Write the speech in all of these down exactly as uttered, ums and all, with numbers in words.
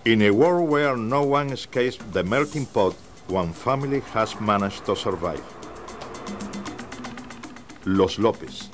In a world where no one escapes the melting pot, one family has managed to survive. Los Lopez.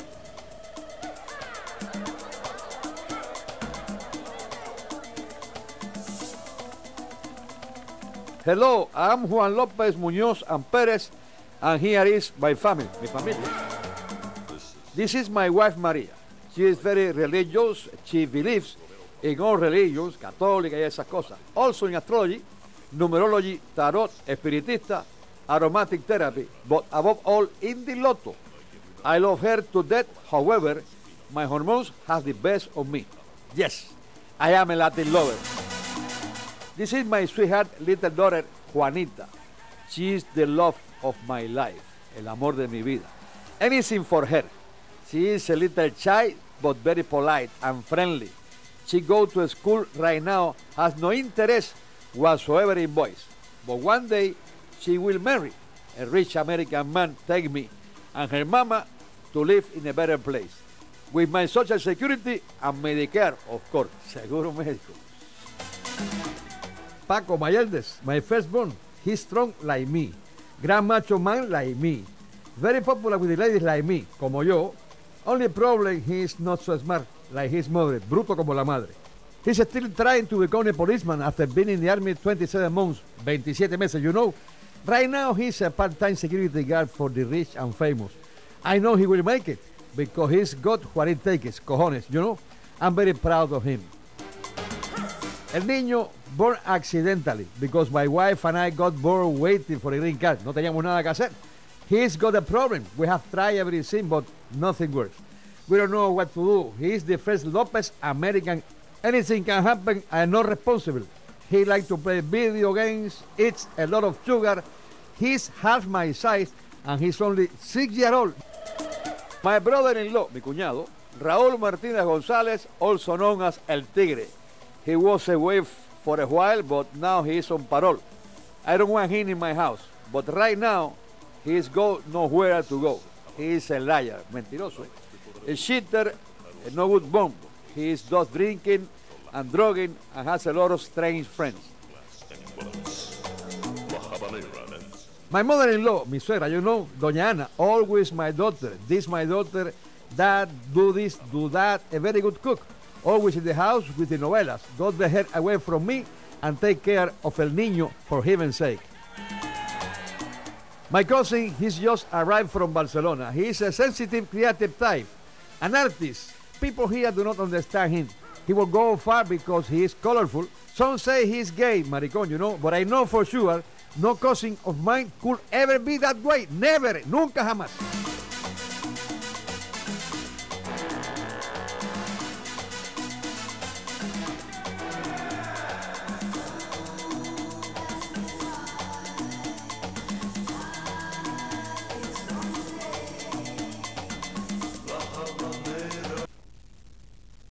Hello, I'm Juan Lopez Muñoz and Perez, and here is my family, mi familia. This is my wife Maria. She is very religious. She believes in all religions, católica y esas cosas. Also in astrology, numerology, tarot, espiritista, aromatic therapy, but above all in the lotto. I love her to death. However, my hormones have the best of me. Yes, I am a Latin lover. This is my sweetheart little daughter, Juanita. She is the love of my life, el amor de mi vida. Anything for her. She is a little shy, but very polite and friendly. She goes to school right now, has no interest whatsoever in boys. But one day, she will marry. A rich American man take me and her mama to live in a better place. With my social security and Medicare, of course. Seguro médico. Paco, my eldest, my firstborn, he's strong like me. Grand macho man like me. Very popular with the ladies like me, como yo. Only problem, he is not so smart like his mother, bruto como la madre. He's still trying to become a policeman after being in the army twenty-seven months, veintisiete meses, you know. Right now, he's a part-time security guard for the rich and famous. I know he will make it because he's got what it takes, cojones, you know. I'm very proud of him. El niño born accidentally because my wife and I got bored waiting for a green card. No teníamos nada que hacer. He's got a problem. We have tried everything, but nothing works. We don't know what to do. He's the first Lopez American. Anything can happen. I'm not responsible. He likes to play video games, eats a lot of sugar. He's half my size, and he's only six years old. My brother-in-law, mi cuñado, Raúl Martínez González, also known as El Tigre. He was away for a while, but now he is on parole. I don't want him in my house, but right now, he is go nowhere to go. He is a liar, mentiroso, a cheater, a no good bum. He is just drinking and drugging and has a lot of strange friends. My mother-in-law, mi suegra, you know, Doña Ana, always my daughter. This my daughter, that, do this, do that, a very good cook. Always in the house with the novelas. Got the head away from me and take care of El Niño for heaven's sake. My cousin, he's just arrived from Barcelona. He is a sensitive, creative type, an artist. People here do not understand him. He will go far because he is colorful. Some say he's gay, maricón, you know, but I know for sure no cousin of mine could ever be that way. Never, nunca jamás.